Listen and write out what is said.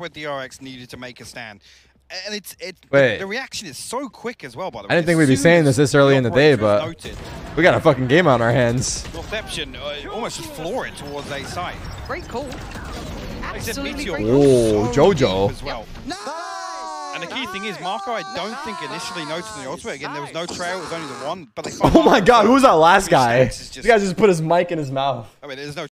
where DRX needed to make a stand. And Wait. the reaction is so quick as well, by the way. I didn't think we'd be saying this early in the day, but we got a fucking game on our hands. Northeption almost just floor it towards A side. Great call. Absolutely great call. So Jojo. as well. And the key thing is, Marco, I don't think initially noticed in the ultimate. Again, there was no trail, it was only the one. But they Oh my god, who was that last guy? This guy just put his mic in his mouth. I mean, there's no